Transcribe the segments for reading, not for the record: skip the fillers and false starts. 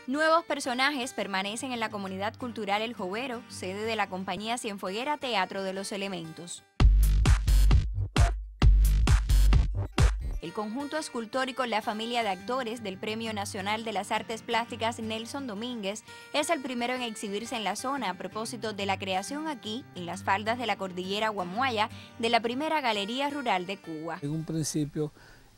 Nuevos personajes permanecen en la comunidad cultural El Jovero, sede de la compañía Cienfueguera Teatro de los Elementos. El conjunto escultórico La Familia de Actores del Premio Nacional de las Artes Plásticas Nelson Domínguez es el primero en exhibirse en la zona a propósito de la creación aquí, en las faldas de la cordillera Guamuaya, de la primera galería rural de Cuba. En un principio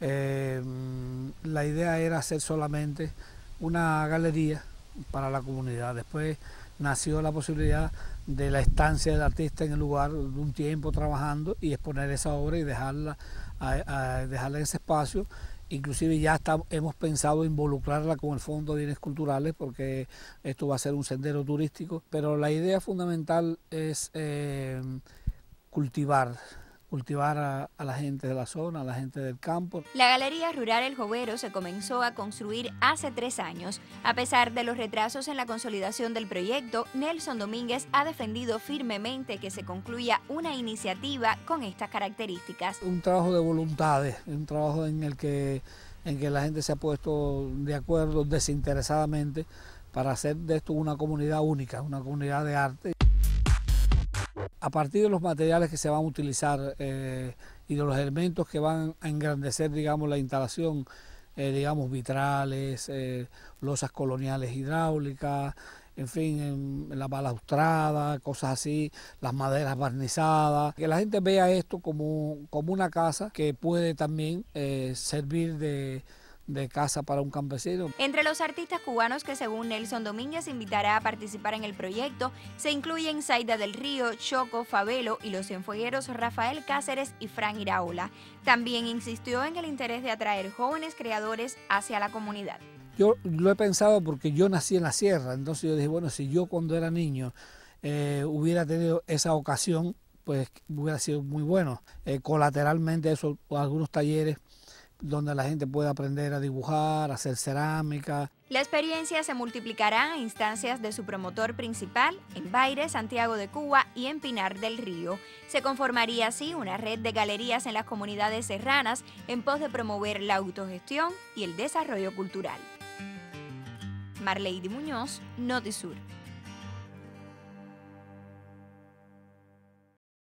la idea era hacer solamente una galería para la comunidad. Después nació la posibilidad de la estancia del artista en el lugar de un tiempo trabajando y exponer esa obra y dejarla en ese espacio. Inclusive ya hemos pensado involucrarla con el Fondo de Bienes Culturales porque esto va a ser un sendero turístico, pero la idea fundamental es cultivar a la gente de la zona, a la gente del campo. La Galería Rural El Jovero se comenzó a construir hace 3 años. A pesar de los retrasos en la consolidación del proyecto, Nelson Domínguez ha defendido firmemente que se concluya una iniciativa con estas características. Un trabajo de voluntades, un trabajo en el que la gente se ha puesto de acuerdo desinteresadamente para hacer de esto una comunidad única, una comunidad de arte. A partir de los materiales que se van a utilizar y de los elementos que van a engrandecer, digamos, la instalación, digamos, vitrales, losas coloniales hidráulicas, en fin, en la balaustrada, cosas así, las maderas barnizadas. Que la gente vea esto como una casa que puede también servir de casa para un campesino. Entre los artistas cubanos que según Nelson Domínguez invitará a participar en el proyecto se incluyen Zaida del Río, Choco, Fabelo y los cienfuegueros Rafael Cáceres y Fran Iraola. También insistió en el interés de atraer jóvenes creadores hacia la comunidad. Yo lo he pensado porque yo nací en la sierra, entonces yo dije, bueno, si yo cuando era niño hubiera tenido esa ocasión, pues hubiera sido muy bueno. Colateralmente eso, algunos talleres donde la gente puede aprender a dibujar, a hacer cerámica. La experiencia se multiplicará a instancias de su promotor principal en Baire, Santiago de Cuba y en Pinar del Río. Se conformaría así una red de galerías en las comunidades serranas en pos de promover la autogestión y el desarrollo cultural. Marleydy Muñoz, Notisur.